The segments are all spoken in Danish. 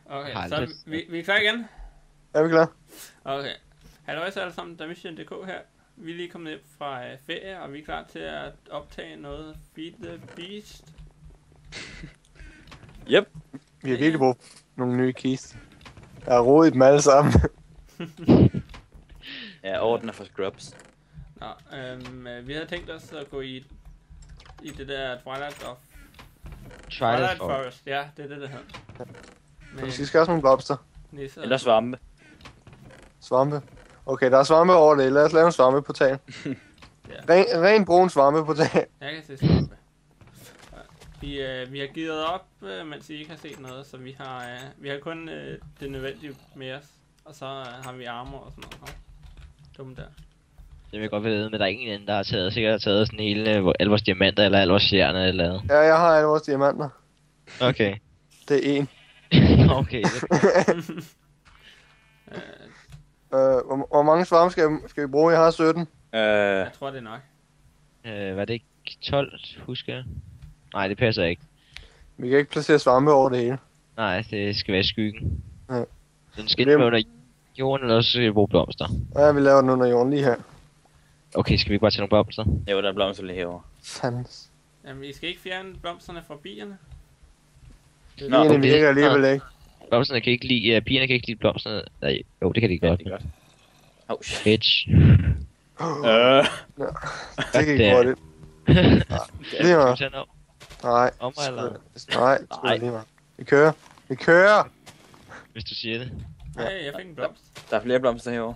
Okay, så vi er klar igen? Er vi klar? Okay. Hallo alle sammen, Dimension.dk her. Vi er lige kommet hjem fra ferie, og vi er klar til at optage noget Feed the Beast. Yep. Vi har virkelig brugt nogle nye keys. Jeg har rodet dem alle sammen. Ja, orden er for scrubs. Nå, vi havde tænkt os at gå i det der Twilight Forest. Ja, det er det, der hedder. Vi skal også nogle blomster. Nisser. Eller svampe. Svampe. Okay, der er svampe over det. Lad os lave en svampeportal. Ja. Ren brun svampeportal. Jeg kan se svampe. Vi har givet op, mens I ikke har set noget, så vi har kun det nødvendige med os. Og så har vi armor og sådan noget. Dumt der. Det vil jeg godt vide, men der er ingen anden, der har sikkert taget sådan hele, alle vores diamanter, eller alle vores stjerner, eller noget. Ja, jeg har alle vores diamanter. Okay. Det er 1. Okay. Hvor mange svampe skal vi bruge? Jeg har 17. Jeg tror, det er nok. Var det ikke 12, husker jeg? Nej, det passer ikke. Vi kan ikke placere svampe over det hele. Nej, det skal være i skyggen. Ja. Den skal ikke være under jorden, eller også skal vi bruge blomster. Ja, vi laver den under jorden lige her. Okay, skal vi ikke bare tage nogle blomster? Jo, der er blomster lige herovre. Sands. Jamen, I skal ikke fjerne blomsterne fra bierne? Bierne virker alligevel ikke. Blomsterne kan ikke lide, bierne kan ikke lide blomsterne. Nej, jo, det kan de godt. Ja, det er godt. Oh, shit. Bitch. Det kan ikke hurtigt. Lige meget. Nej. Om mig, eller? Nej, lige meget. Vi kører! Hvis du siger det. Nej, jeg fik en blomst. Der er flere blomster herovre.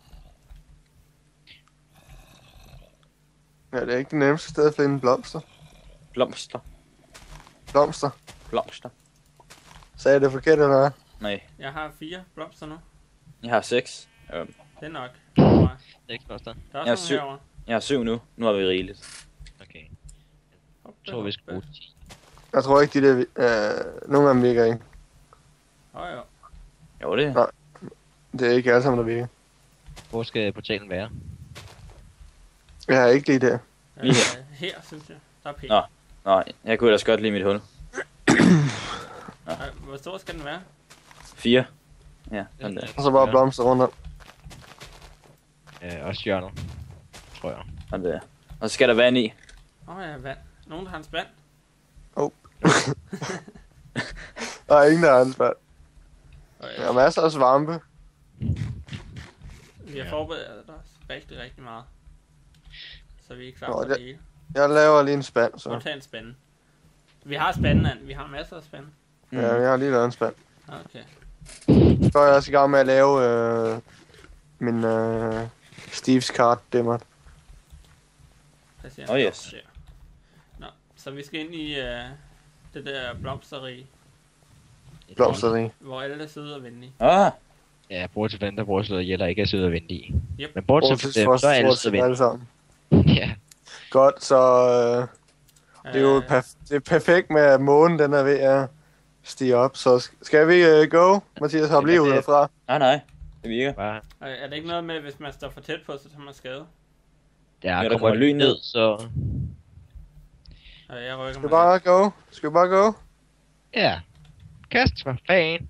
Ja, det er ikke det nemmeste sted at finde blomster. Blomster. Blomster. Sagde jeg det forkert, eller hvad? Nej. Jeg har 4 blomster nu. Jeg har 6. Det er nok. Det er ikke blomster. Der er Jeg har også nogle 7. herovre. Jeg har 7 nu. Nu har vi rigeligt. Okay. Hop, Jeg tror, vi skal bruge 10. Jeg tror ikke, de der... nogle af dem virker ikke. Jo. Jo, det. Nej. Det er ikke alle sammen, der virker. Hvor skal portalen være? Jeg har ikke lige der. Lige her. Her, synes jeg. Der er pænt. Nå. Nej, jeg kunne ellers godt lide mit hul. Hvor stor skal den være? 4. Ja, sådan der. Og så bare blomster rundt om. Også hjørnet. Tror jeg. Sådan der. Og så skal der vand i. Ja, vand. Nogen, der har en spand? Der er ingen, der har en spand. Der er masser af svampe. Vi har forberedt os rigtig meget. Så vi er klar Nå, på det hele. Jeg laver lige en spand, så. Så tag en spande. Vi har spanden, and. Vi har masser af spande. Ja, jeg har lige lavet en spand. Okay. Så er jeg også i gang med at lave min Steve's Card Dimmer. Oh, yes. Nå, så vi skal ind i det der blomsteri, Blomsteri. hvor alle er søde og venlige. Ja, bortset fra den, der bruger slået ihjel og ikke er sød og venlig i. Yep. Men bortset fra dem, så er alle sød og venlig. sammen. Ja. Godt, så det er jo det er perfekt med, at månen den er ved at stige op. Så skal vi go? Mathias, hop lige ud derfra. Nej. Det virker. Bare, Er det ikke noget med, hvis man står for tæt på, så tager man skade? der der kommer kommer lyn ned. så... Jeg rykker Skal mig. vi bare go? Skal vi bare go? Ja. Kast for fan.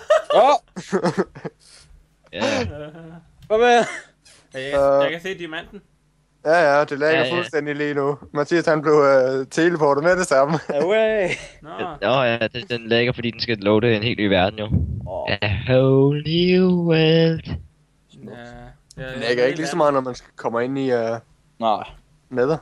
Ja. Hvad med? Jeg kan se diamanten. Ja, det lagger fuldstændig lige nu. Mathias, han blev teleportet med det samme. Away. Nå, Ja, den lægger, fordi den skal loade en helt ny verden, jo. A whole new world. ja. Det lægger ikke lige så meget, når man kommer ind i Nej. nether.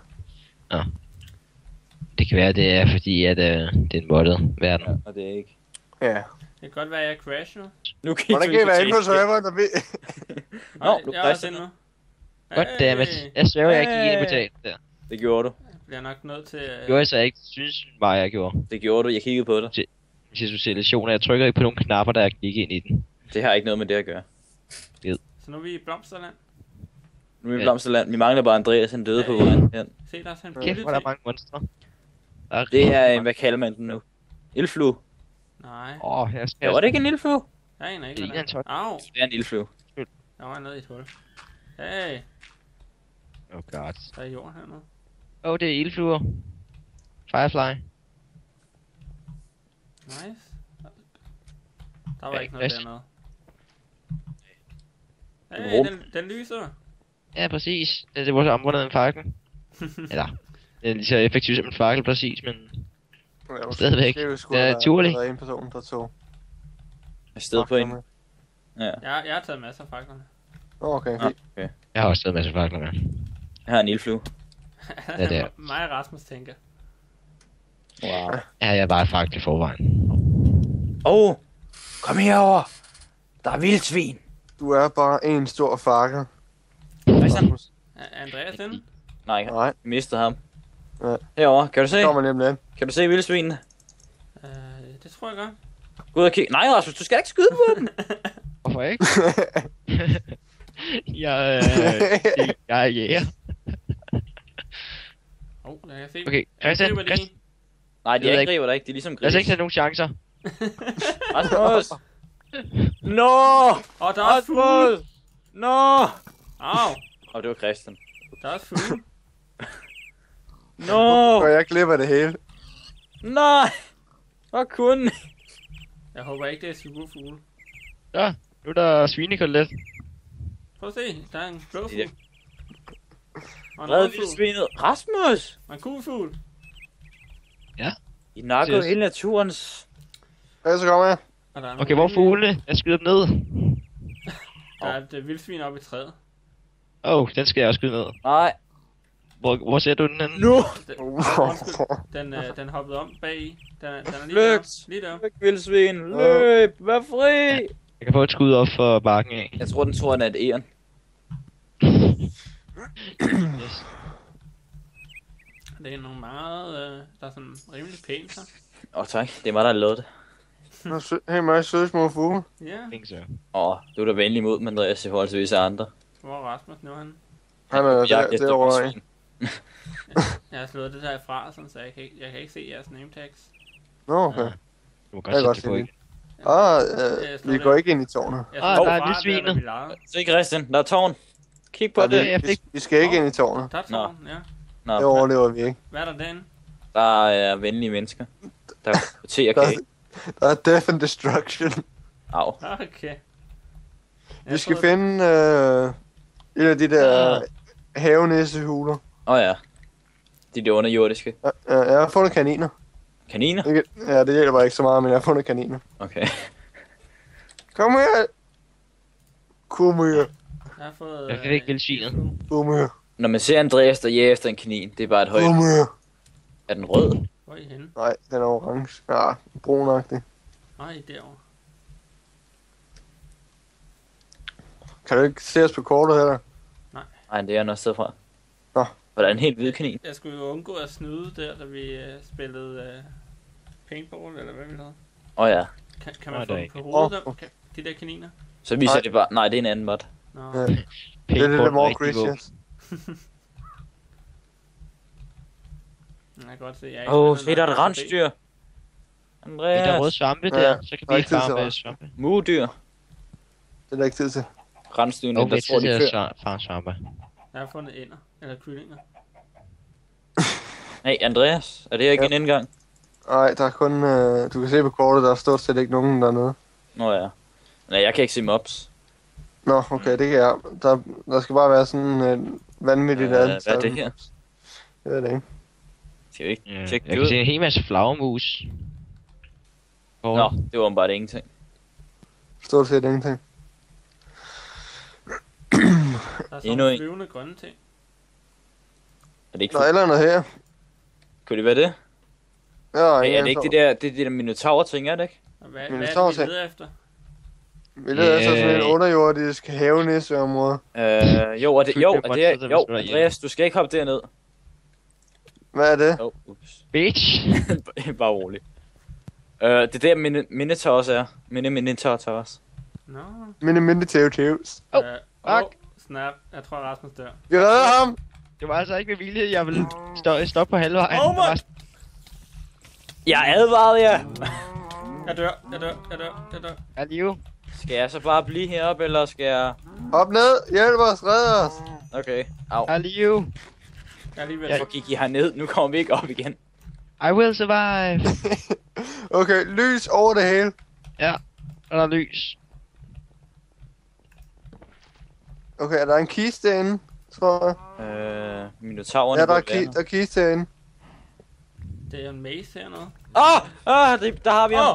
Det kan være, det er fordi, at det er en moddet verden. Ja, og det er ikke. Ja. Det kan godt være, at jeg crasher. Nu kan Hvordan kan I være inde på serveren, der vi... Nej, du jeg er også inde nu. Goddammit. Jeg svæver, jeg gik ind i portalen der. Det gjorde du. Jeg bliver nok nødt til... Gjorde jeg så ikke, synes bare, jeg gjorde. Det gjorde du. Jeg kiggede på dig. Hvis jeg skulle se lektioner, jeg trykker ikke på nogle knapper, der gik ind i den. Det har ikke noget med det at gøre. Så nu er vi i Blomsterland. Nu er vi i Blomsterland. Vi mangler bare Andreas, han døde på vejen hen. Se, der er sådan en Kæft, hvor er der mange monstre. Det er en, hvad kalder man den nu? Ildflue. Nej, Her skal Ja, var det ikke en ildflue? jeg aner ikke, Det hvad er en tot. Au, Det er en ildflue. jeg var nede i et hul. Hey, Oh god. der er jord hernede. Det er ildfluer. Firefly. Nice. Der var Ja, ikke noget plads. dernede. Rum. Hey, den lyser. Ja, præcis. Det er vores område en fakkel. Eller, det er lige så effektivt som en fakkel, præcis, men... Stadigvæk. Det er jo sgu Det er da- naturligt. Der er en person, der tog. I stedet på en. Ja. Jeg har taget masser af faklerne. Okay, Nå, okay. Jeg har også stadig en masse fakler med. Jeg har en ildflue. Ja, det er. Mig og Rasmus tænker. Wow. Ja, jeg er bare fakkel i forvejen. Kom herover. Der er vildsvin. Du er bare en stor fakkel. Christian? Er Andreas inde? Nej, Nej, jeg mistede ham. Ja. Herover, kan du se? det kommer lige om lidt. Kan du se vildsvinene? Det tror jeg godt. Gå ud og kig. Nej, Rasmus, du skal ikke skyde på dem. Hvorfor ikke? jeg er jæger. Jeg kan se. Okay, Christian, Angriber de Christian. en? Nej, de Jeg ved angriber dig ikke. De er ligesom Lad os gris. ikke tage nogen chancer. Rasmus! Nå! Der er også fugle. Rasmus! Nå! Au, Det var Christian. der er også fugle. Nå! Og jeg glipper det hele. Nej! Hvor kunne? Jeg håber ikke, det er sure fugle. Ja, nu er der svinekotelet. Prøv at se, der er en blå fugl. Ja. Og en Red rød fugl. vildsvinet. Rasmus! Og en kugfugl. I nakker Yes. hele naturens... Så kommer jeg. Og der er Okay, hvor er fuglene? Jeg skyder dem ned. Der er et vildsvin oppe i træet. Den skal jeg også skyde ned. Nej. Hvor ser du den henne? Nu! Den hoppede om bag. Den er lige Løb! der. Lige der. Løb, vildsvin! Løb! Vær fri! Jeg kan få et skud op for bakken af. Jeg tror, den tror, den er et æren. Yes. Det er nogle meget, der er sådan rimelig pænt her. Tak. Det er mig, der har lavet det. Helt meget søde små fugle. Ja, Think so. Du er da venlig mod, men Andreas, i forhold til visse andre. hvor er Rasmus nu han? Han er Jagt efter derovre af. vildsvin. Jeg har slået det der ifra, sådan, så jeg kan ikke se jeres name tags. Nå, okay. Du må Jeg kan godt godt sætte det se på, det. ikke? Vi går ikke ind i tårnet. Jeg Ah, slog der er fra, vildsvinet. da vi legede. Se, Christian, der er tårn. Kig på Ja, det. vi skal ikke ind i tårnet. Der er tårn, ja. Det Nå, overlever vi ikke. Hvad er der derinde? der er venlige mennesker. Der er te og Der kage. Der er death and destruction. Au. Okay. Vi skal finde et af de der havenissehuler. Ja. De der underjordiske. Jeg har fundet kaniner. Kaniner? Ja, det hjælper ikke så meget, men jeg har fundet kaniner. Okay. Kom her! Kom her! Jeg har fået... Jeg fik ikke vildsvinet. Kom her! Når man ser Andreas, der jæger efter en kanin, det er bare et højt. Kom her! Er den rød? Hvor er I henne? Nej, den er orange. Ja, brunagtig. Nej, derovre. Kan du ikke se os på kortet her? Nej, det er noget sted fra. Nå. Og der er en helt hvid kanin. Jeg skulle jo undgå at snyde der, da vi spillede paintball, eller hvad vi lavede. Ja. Kan man Nej, få det er dem på hovedet, Åh, der, de der kaniner? Så viser Nej. det bare... Nej, det er en anden mod. Nå, Ja. Det er det der more Christians. jeg kan godt se, jeg er ikke Se, der er et rensdyr. Der er røde Andreas. svampe Ja, der, så kan der er vi ikke tid til farme os. svampe. Mudyr. Det er der ikke tid til. Rensdyrene, Okay, der tror tid de til før. at farme svampe. Jeg har fundet ænder, eller kyllinger. Hey, Andreas. Er det her ikke en indgang? Nej, der er kun... du kan se på kortet, der er stort set ikke nogen dernede. Ja. Nej, jeg kan ikke se mobs. Nå, okay, det kan jeg. Der skal bare være sådan vanvittigt Hvad antal. er det her? Jeg ved det ikke. Skal vi ikke Ja. tjekke Jeg det kan se ud? en hel masse flagermus. Nå, det var bare ingenting. Stort set ingenting. Der er sådan Endnu nogle en. flyvende grønne ting. Er det ikke Der er et eller andet her. Kunne det være det? Ja, Hey, er det ikke det der, det der minotaur ting, er det ikke? Og hvad Men er det står det, vi til. leder efter? Vi leder altså sådan en underjordisk havenisseområde. Jo, og det, Fy, jo, det er og det er, godt, jo, så der er Andreas, du skal ikke hoppe derned. Hvad er det? Ups. Bitch! Bare rolig. Det er der Minotaurs er. Minotaurs. Nå. Mini Teoteus. Fuck. Snap. Jeg tror Rasmus dør. Vi redder ham! Det var altså ikke med vilje, jeg ville stoppe på halvvejen. Oh my- Der var- Jeg advarede jer! Jeg dør. Er live? Skal jeg så bare blive heroppe, eller skal jeg... Op ned! Hjælp os! Red os! Okay, au. Er live? Jeg er lige ved Hvorfor gik I herned? Nu kommer vi ikke op igen. I will survive. Okay, lys over det hele. Ja. Er der lys? Okay, er der en kiste inde, tror jeg? Minotaurerne. Ja, der er kiste herinde. Det er en maze hernede. Der har vi ham.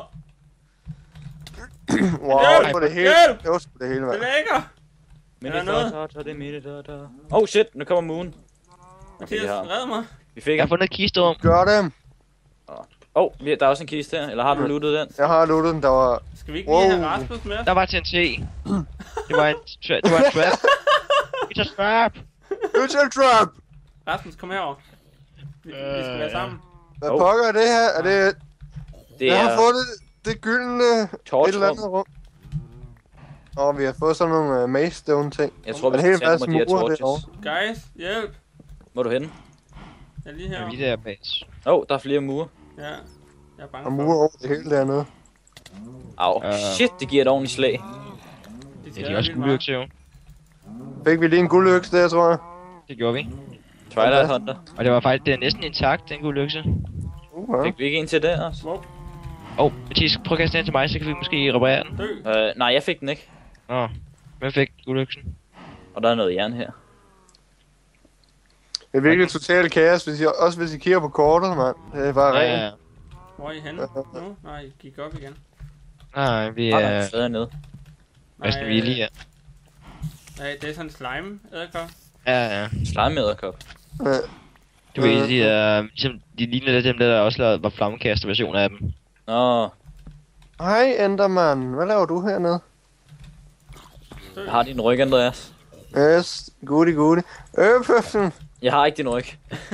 Wow, Hjælp! det var det hele. Hjælp! Det var sgu det hele, Det mand. lækker! Minotaur. Oh shit, nu kommer Moon. Mathias, vi har- red mig. Vi fik Jeg har ham. fundet et kisterum. Gør det. Der er også en kiste her. Eller har du lootet den? Jeg har lootet den, der var... Skal vi ikke lige have Wow. Rasmus med os? Der var TNT. Det var en trap. It's a trap. It's a trap! Rasmus, kom herover. Vi skal være sammen. Hvad pokker er det her? Er det... Det Jeg har er fået det gyldne... Et eller andet torchrum. rum. Vi har fået sådan nogle maze-stone ting. Jeg tror, vi En skal hel tage masse nogle af de her murer torches. Guys, hjælp. Hvor er du henne? Jeg er lige Ja, herovre. vi der bas. Der er flere mure. Ja, jeg er bange Og for. murer over det hele dernede. Au, shit, det giver et ordentligt slag. De Ja, skal de er også guldøkse jo. Fik vi lige en guldøkse der, tror jeg. Det gjorde vi. Twilight Hunter. Og det var faktisk, det er næsten intakt, den guldøkse. Ja. Fik vi ikke en til der også? Wow, Mathias, prøv at kaste den til mig, så kan vi måske reparere den. dø. Nej, jeg fik den ikke. Hvem fik guldøksen? Og der er noget jern her. Det er virkelig totalt kaos, også hvis I kigger på kortet, mand. Det er bare rent. Hvor er I henne? Nu? Nej, I gik op igen. Nej, vi Der er er... et sted hernede. Hvad skal vi lige her? Nej, det er sådan en slime æderkop. Ja. Slime edderkop. Du ved, de er... Ligesom, de ligner lidt dem, der også lavede, var flammekaster versioner af dem. Nå, Hej, Enderman. Hvad laver du hernede? Dø. har din ryg, Andreas? Yes, goodie. Pøffen. Jeg har ikke din ryg.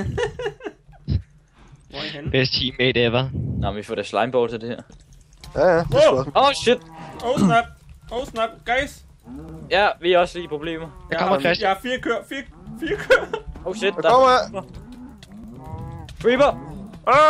Hvor er I henne? Best teammate ever. Nå, men vi får da slimeball til det her. Ja, det er sgu også. Shit. Oh snap, guys. Ja, vi er også lige i problemer. Der kommer Christian. Jeg har 4 køer, 4 køer. Oh shit, Der kommer jeg. Creeper!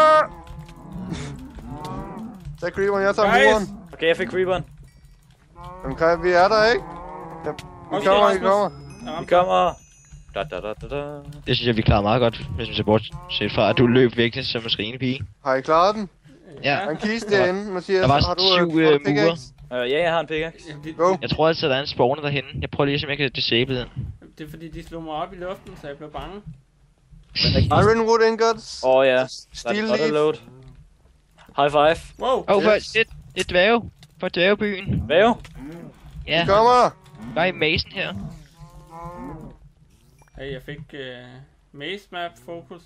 Tag creeperen, jeg tager Guys. muren. Okay, jeg fik creeperen. Okay, vi er der, ikke? Ja, Okay, vi kommer. Vi kommer. Da. Det synes jeg, vi klarer meget godt, hvis man ser bortset fra, at du løb væk som en skrigende pige. Har I klaret den? Ja. Der er en kiste derinde, Mathias. Der var Har du, 7 har du murer. pickaxe? Ja, jeg har en pickaxe. Go. Jeg tror altså, der er en spawner derhenne. Jeg prøver lige at se, om jeg kan disable den. Det er fordi, de slog mig op i luften, så jeg blev bange. Ironwood ingots. Ja. Steel That's leaf. load. High five. Wow. Det er dvæve. For dvævebyen. Væv. Ja, Kommer. der er i masen her. Hey, jeg fik maze map fokus.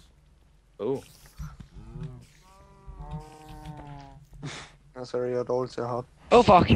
Sorry, jeg er dårlig til at hoppe. Fuck.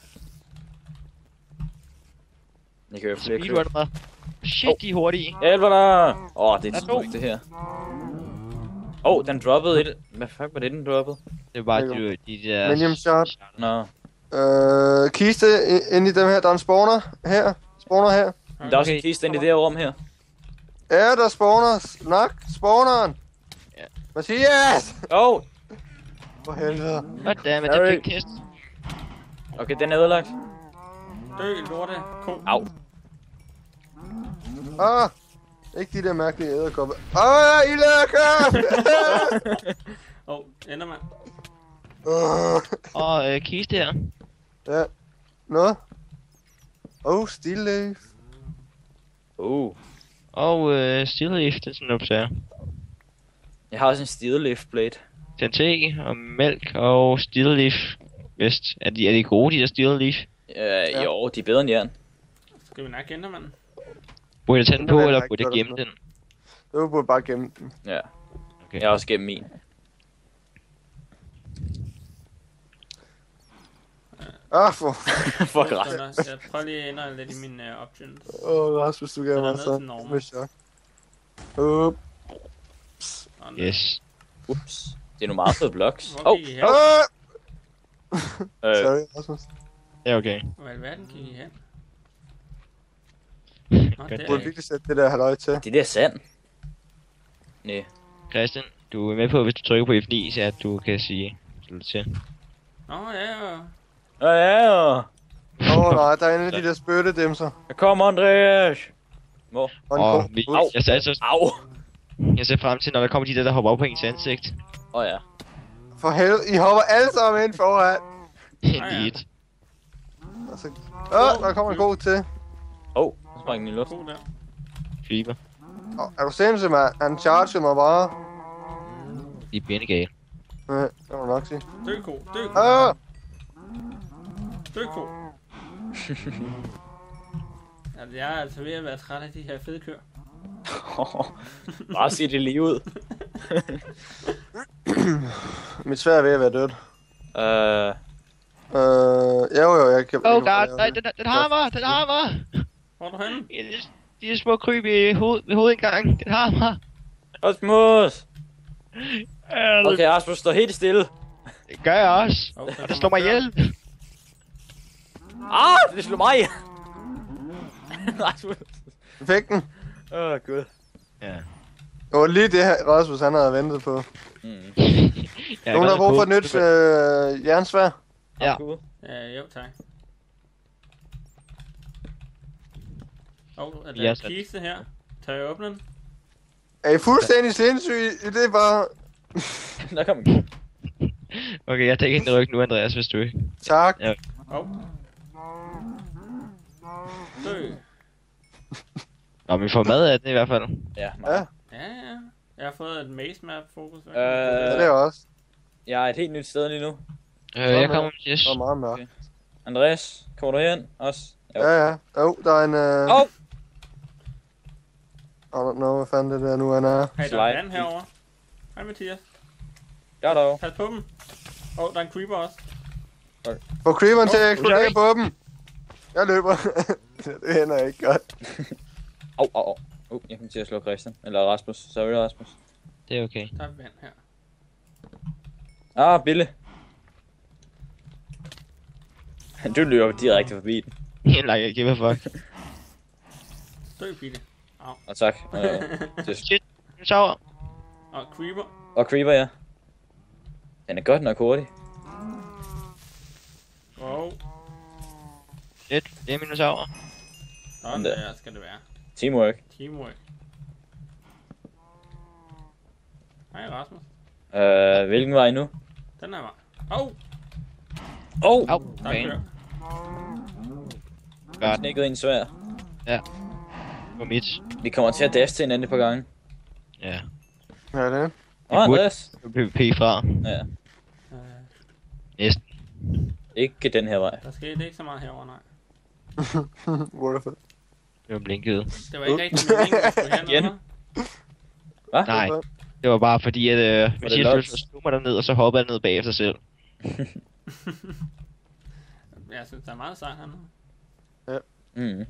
Jeg kan jo flere Speedrun mig. Shit, de er hurtige. Jeg hjælper dig. Det er Der er et to. stuk, det her. Den droppede et. Hvad fuck var det, den droppede? Det er bare de der... Medium shot. Nå. Kiste inde i dem her. Der er en spawner her. Der Der er også en kiste inde i det her rum her. Ja, der spawner. Snak. Spawneren. Ja. Mathias! For helvede. Goddammit, det er Harry. pink kist. Okay, den er ødelagt. Dø, lorte. Au. Ikke de der mærkelige æderkopper. I lækker! Enderman. Og kiste her. Ja. Noget? Steel leaf. Og steel leaf, det er sådan noget, sager. Jeg har også en steel leaf blade. TNT og mælk og steel leaf. Vest. Er de gode, de der steel leaf? Jo, de er bedre end jern. Skal vi nok Enderman? Burde jeg tage den på, Enderman eller har burde ikke jeg gjort gemme den? Du burde bare gemme den. Ja. Okay. Jeg har også gennem min. Fuck ret. Jeg prøver lige at ændre lidt i mine options. Rasmus, du gav mig så. Med chok. Yes. Ups. Det er nogle meget fede blocks. Hvor gik I hen? Sorry, Rasmus. Det er okay. Hvor i alverden gik I hen? Nå, Godt. der Du er burde I. virkelig sætte det der halløj til. Det der er sand. Næh. Christian, du er med på, hvis du trykker på F9, så at du kan sige slut til. Nå, ja. Ja. Nej, der er en af de der spyttedæmser. Jeg kommer, Andreas. Hvor? Og en ko. Jeg sagde så... Au. Jeg ser frem til, når der kommer de der hopper op på ens ansigt. Ja. For helvede, I hopper alle sammen ind foran. Lige et. Altså... der kommer en god til. Så sprang den i luften. God der. Creeper. Er du sindssyg, mand? Han charger mig bare. De er bindegale. Ja, det må du nok sige. Dø ko. Dø ko. Altså, jeg er altså ved at være træt af de her fede køer. Bare sig det lige ud. Mit svær er ved at være dødt. Jeg kan... Oh god, nej, den har mig! Hvor er du henne? De små kryb ved hovedindgangen, den har mig! Rasmus! Okay, Rasmus, stå helt stille. Det gør jeg også, og der slår mig ihjel. Det slår mig! Rasmus. Fik den. Gud. Ja. Det var lige det her, Rasmus han havde ventet på. Nogen der har brug for et nyt jernsvær? Ja. Jo, tak. Er der en kiste her? Tør jeg åbne den? Er I fuldstændig sindssyge? Det er bare... Der kom en. Okay, jeg tager ind i ryggen nu, Andreas, hvis du ikke. Tak. Ja. Dø. Nå, men vi får mad af den i hvert fald. Ja. Jeg har fået et maze map fokus. Ja, det er også. Jeg er et helt nyt sted lige nu. Jeg kommer med Jess. Det er meget mørkt. Okay. Andreas, kommer du hen også? Ja. Der er en... I don't know, hvad fanden det der nu han er. Hey, der er en herovre. Hej Mathias. Ja, dog. Pas på dem. Der er en creeper også. Få creeperen til at eksplodere på dem. Jeg løber. Det hænder ikke godt. Jeg kom til at slå Christian. Eller Rasmus. Sorry, Rasmus. Det er okay. Der er vand her. Bille. Du løber direkte forbi den. Jeg giver fuck. Dø, Pille. Og tak. Shit, en tower. Og creeper. Og creeper, ja. Den er godt nok hurtig. Wow. Shit, det er minosaur. Sådan der skal det være. Teamwork. Hej Rasmus. Hvilken vej nu? Den her vej. Au, Der er fan. køer. Godt. Knækket en svær. Ja. På mit. Vi kommer til at dash til hinanden et par gange. Ja. Ja, det er. Andreas. PvP fra. Ja. Næsten. Ikke den her vej. Der skete ikke så meget herovre, nej. Wonderful. Det var blinket. Det var ikke rigtig meningen, at skulle hernede. Hvad? Nej. Det var bare fordi, at Mathias loks? først slog mig derned, og så hoppede jeg ned bagefter selv. Jeg synes, der er meget sejt hernede. Mm.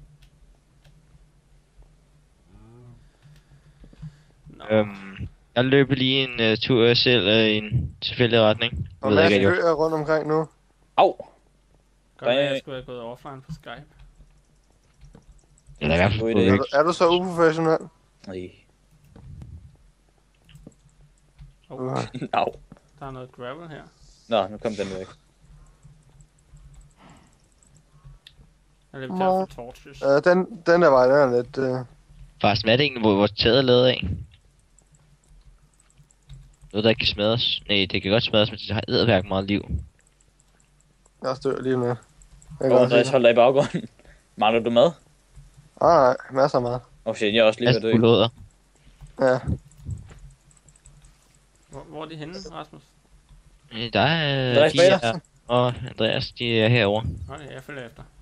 Jeg løb lige en tur selv i en tilfældig retning. Og en masse køer rundt omkring nu. Au! Godt, at jeg skulle have gået offline på Skype. Eller i hvert fald God på idé. væk. Er du så uprofessionel? Nej. Der er noget gravel her. Nå, nu kom den væk. Jeg løber til at få torches. Den der vej, den er lidt... Forresten, hvad er det egentlig, hvor taget er lavet af? Noget, der ikke kan smadres. Nej, det kan godt smadres, men det har edderværk meget liv. Jeg stør lige med. Andreas, hold dig i baggrunden. Mangler du mad? Nej, masser af mad. Shit, jeg er også lige ved at dø. Låder. Ja. Hvor er de henne, Rasmus? Der er Andreas de bag her, og Andreas, de er herovre. Okay, jeg følger efter.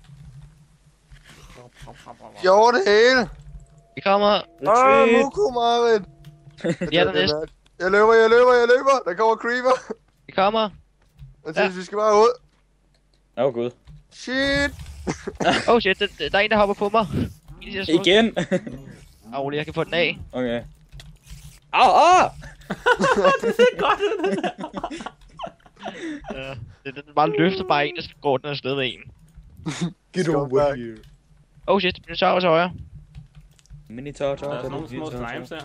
Jo, det hele! Vi kommer! Muku, Marit! Vi er der næste. Jeg løber! Der kommer creeper! Vi kommer! Mathias, vi skal bare ud. Gud. Shit! Oh shit, der er en, der hopper på mig. Igen? Rolig, jeg kan få den af. Okay. Au! Det ser godt ud, det der. Den bare løfter bare en, der skal gå den afsted med en. Get over here. Oh shit, dinosaur til højre. Minotaur. Der er sådan nogle små slimes her.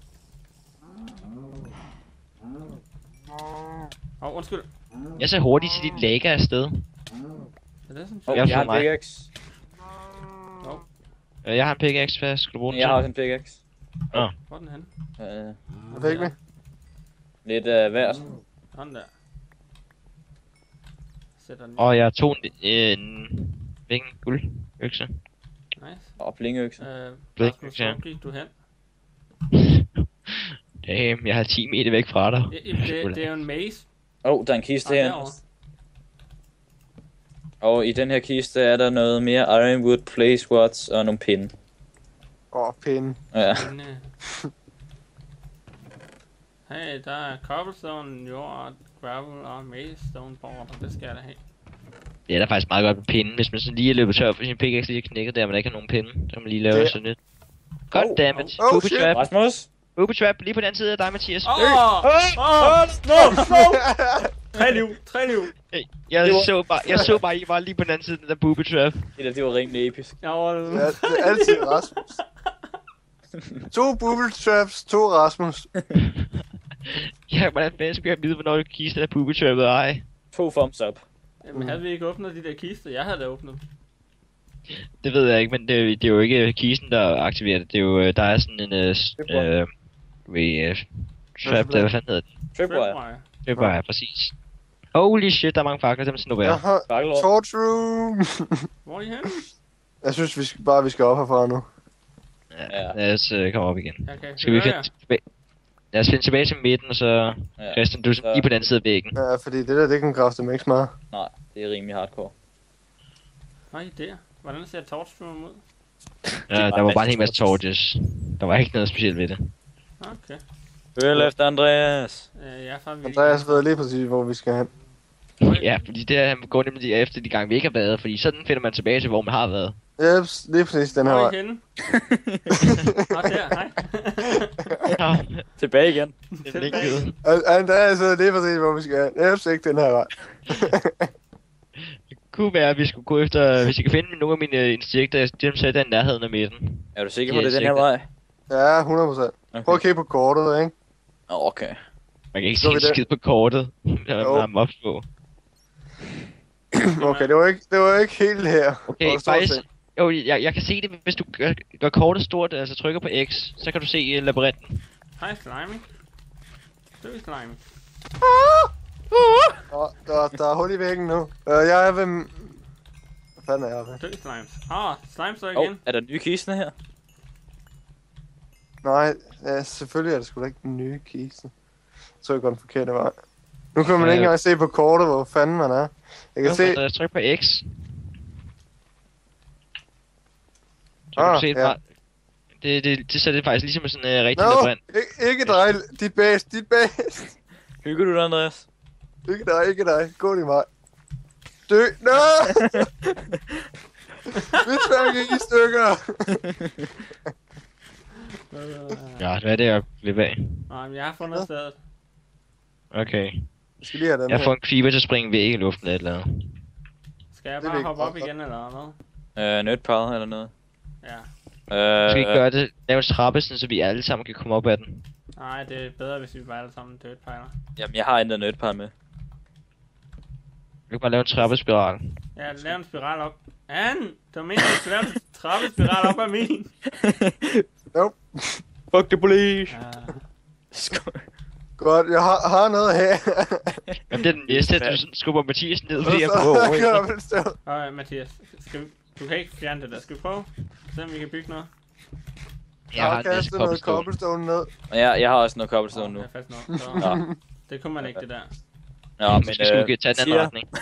Undskyld. Jeg er så hurtigt til dit lægger afsted. Er det sådan? Jeg har en pickaxe. Jeg har en pickaxe, hvad skal du bruge den til? Jeg har også en pickaxe. Hvor er den henne? Hvad fik vi? Lidt værd. Sådan der. Sætter den. Jeg tog en Hvilken guldøkse? Nice. Og blingøkse. Rasmus, hvor gik du hen? Damn, jeg har 10 meter væk fra dig. Det er jo en maze. Der er en kiste her. Derovre. Og i den her kiste er der noget mere ironwood, place rods og nogle pinde. Pinde. Ja. Hey, der er cobblestone, jord, gravel og maze stone board, og det skal jeg da have. Det er da faktisk meget godt med pinden. Hvis man sådan lige er løbet tør for sin pickaxe lige er knækket der, man ikke har nogen pinde, så kan man lige lave sådan lidt. Goddammit. Booby trap. Rasmus? Booby trap lige på den anden side af dig, Mathias. No! 3 liv. Hey, jeg så bare, I var lige på den anden side af den der booby trap. Det var rimelig episk. Jeg var Ja, det er altid Rasmus. 2 booby traps, 2 Rasmus. Ja, hvordan fanden skulle jeg vide, hvornår du kiste der booby trappet ej? 2 thumbs up. Jamen, havde vi ikke åbnet de der kister? Jeg havde da åbnet. Det ved jeg ikke, men det er jo ikke kisten, der aktiverer det. Det er jo, der er sådan en trap der, hvad fanden hedder det? Tripwire. Tripwire, præcis. Holy shit, der er mange fakler, dem skal nu være. Jeg har torch room. Hvor er I henne? Jeg synes, vi skal op herfra nu. Ja, lad os komme op igen. Okay, Skal vi finde tilbage? Lad os finde tilbage til midten, og så... Christian, du er lige på den anden side af væggen. Ja, fordi det der, det kan kræfte mig ikke meget. Nej, det er rimelig hardcore. Nej, der. Hvordan ser torchroom ud? Ja, der var bare en hel masse torches. Der var ikke noget specielt ved det. Okay. Følg efter Andreas. Jeg er faktisk Andreas ved lige præcis, hvor vi skal hen. Ja, fordi det her går nemlig efter de gange, vi ikke har været, fordi sådan finder man tilbage til, hvor man har været. Jeps, lige præcis den her Hvor er vej. I henne? Nå, der, hej. Ja, Tilbage igen. det er ikke givet. Andreas ved lige præcis, hvor vi skal hen. Jeps, ikke den her vej. Det kunne være, at vi skulle gå efter, hvis jeg kan finde nogle af mine insekter, dem sætter jeg i nærheden af midten. Er du sikker på, det er den her vej? Ja, 100%. Okay. Prøv at kigge på kortet, ikke? Okay. Man kan ikke Så se vi en det. skid på kortet. Der Jo. er mops på. Okay, det var ikke helt her. Okay, Hvor står faktisk... det? Jo, jeg kan se det, hvis du gør kortet stort, altså trykker på X, så kan du se labyrinten. Hej, Slimy. Død Slimy. Der er hul i væggen nu. Jeg er ved... Hvad fanden er jeg ved? Død Slimes. Slime står igen. Er der nye kisten her? Nej, ja, selvfølgelig er det sgu da ikke den nye kiste. Så jeg går den forkerte vej. Nu kan man ikke engang se på kortet, hvor fanden man er. Jeg kan se... Jeg trykker på X. Så kan du se det ja. bare. Det så det faktisk ligesom sådan en rigtig Nå, labyrint. ikke dig. Dit base. Hygger du dig, Andreas? Ikke dig. Gå din vej. Dø. Nå! Vi trækker i stykker. Ja, hvad er det, jeg bliver af? Nej, men jeg har fundet stedet. Okay. Vi skal lige have den Jeg her. får en creeper til at springe væk i luften eller et eller andet. Skal jeg Det er bare ikke hoppe op godt. igen, eller noget? Nødpad eller noget? Ja. Skal vi ikke gøre det? Lave en trappe, sådan, så vi alle sammen kan komme op ad den. Nej, det er bedre, hvis vi bare alle sammen dødpejler. Jamen, jeg har intet nødpad med. Vi kan bare lave en trappespiral. Ja, lav en spiral op. Det var meningen, at du skulle lave en trappespiral op af min. Nope. Fuck the police! Ja. Godt, jeg har noget her. Jamen, det er den næste, at du sådan skubber Mathias ned, fordi jeg Så prøver over. kan jeg vel stå. Mathias, du kan ikke fjerne det der. Skal vi prøve? Se om vi kan bygge noget. Jeg har Jeg en masse kastet noget cobblestone. cobblestone ned. Og jeg har også noget cobblestone nu. Jeg fandt noget. Så Nå, det kunne man ikke, det der. Nå men Så skal vi tage den anden retning.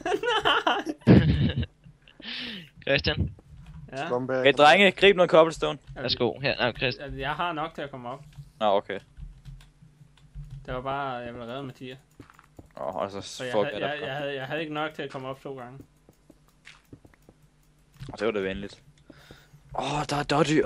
Christian, Ja. Scumbag. hey, drenge, grib noget cobblestone. værsgo. Her, nej, Christian. Altså, jeg har nok til at komme op. Nå, okay. Det var bare, jeg ville redde Mathias. Og så Så fuck jeg havde ikke nok til at komme op 2 gange. Det var da venligt. Der er dårdyr.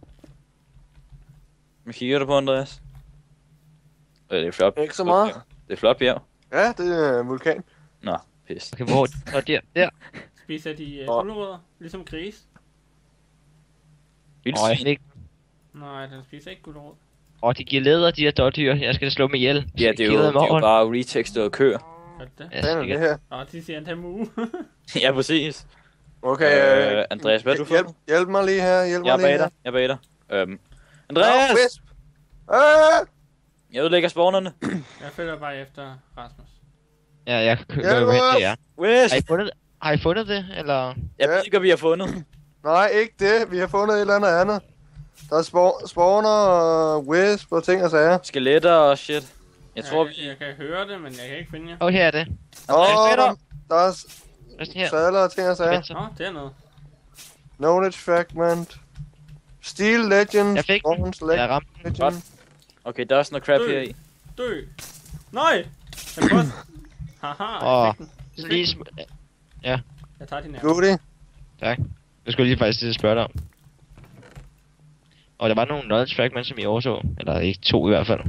Hvad kigger du på, Andreas? Det er flot. Ikke så meget. Det er flot bjerg. Ja, det er en vulkan. Nå, pis. Okay, hvor? Der. Spiser de gulerødder, ligesom gris? Vildsvin. Ikke. Nej, den spiser ikke gulerod. De giver læder, de her dårdyr. Jeg skal da slå dem ihjel. Ja, det er jo bare retextet køer. Gør det det? Ja, Hvad er det her? De siger en uge. Ja, præcis. Okay, Andreas, hvad er du for? Hjælp mig lige her, Jeg er bag dig. Andreas! Wisp! Jeg ødelægger spawnerne. Jeg følger bare efter Rasmus. Ja, jeg kører jo hen til jer. Wisp! Har I fundet det, eller? Jeg ved ikke, hvad vi har fundet. Nej, ikke det. Vi har fundet et eller andet. Der er spawner og wisp og ting og sager. Skeletter og shit. Jeg tror, vi... Jeg kan høre det, men jeg kan ikke finde jer. Her er det. Der er Hvad er det her? sadler og ting og sager. Vent så. Nå, det er noget. Knowledge fragment. Steel legend. Jeg fik den. Bronze Jeg ramte den. legend. Okay, der er også noget crap her i. Dø. Nej! Jeg prøver... Haha, jeg fik den. Så lige Jeg tager din nærmere. Goodie. Tak. Det skulle jeg lige faktisk spørge dig om. Og der var nogle knowledge fragments, som I overså. Eller ikke 2 i hvert fald.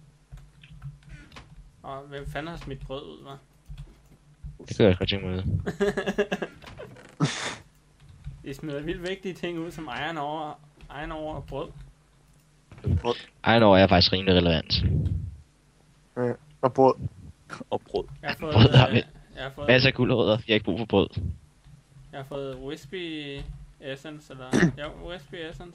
Og hvem fanden har smidt brød ud, hva'? Det kan jeg godt tænke mig ud. I smider vildt vigtige ting ud, som ejeren over og brød. Ej, nå, jeg er faktisk rimelig relevant. Og brød. Og brød. Jeg har fået... Brød har vi. jeg har fået... Masser af guldrødder. Jeg har ikke brug for brød. Jeg har fået Wispy Essence, eller... Ja, Wispy Essence.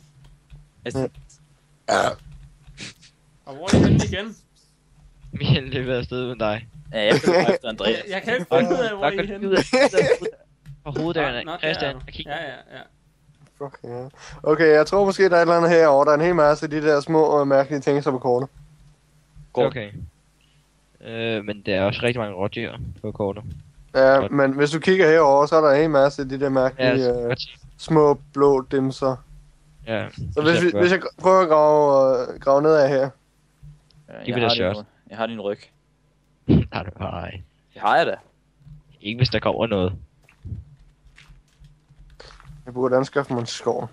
Og hvor er det henne igen? Vi er løbet afsted uden dig. Ja, jeg blev efter Andreas. Jeg kan ikke finde ud af, hvor I er henne. På hoveddøren Nå, af der er Christian. du. Og kig. Ja. Fuck yeah. Okay, jeg tror måske, der er et eller andet herovre. Der er en hel masse af de der små og mærkelige ting, som er kortet. Okay. Men der er også rigtig mange rådyr på kortet. Ja, Godt. men hvis du kigger herover, så er der en hel masse af de der Ja, mærkelige jeg godt se. små blå dimser. Ja. Så hvis jeg prøver at grave ned af her. Giv det et shot. Jeg har din ryg. Nej, det var ej. Det har jeg da. Ikke hvis der kommer noget. Jeg burde anskaffe mig en skov.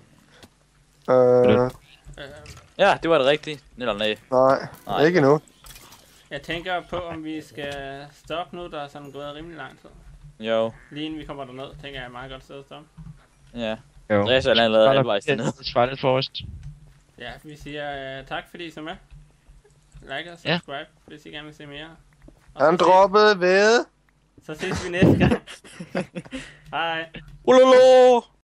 Ja, det var det rigtige. Eller nej. Nej, ikke endnu. Jeg tænker på, om vi skal stoppe nu, der er sådan gået rimelig lang tid. Jo. Lige inden vi kommer derned, tænker jeg er et meget godt sted at stoppe. Ja. Jo. Andreas har allerede halvvejs dernede. Final Forest. Ja, vi siger tak fordi I så med. Like og Ja. subscribe, hvis I gerne vil se mere. Og Han så droppede ved. så ses vi næste gang. Hej. Ulolo!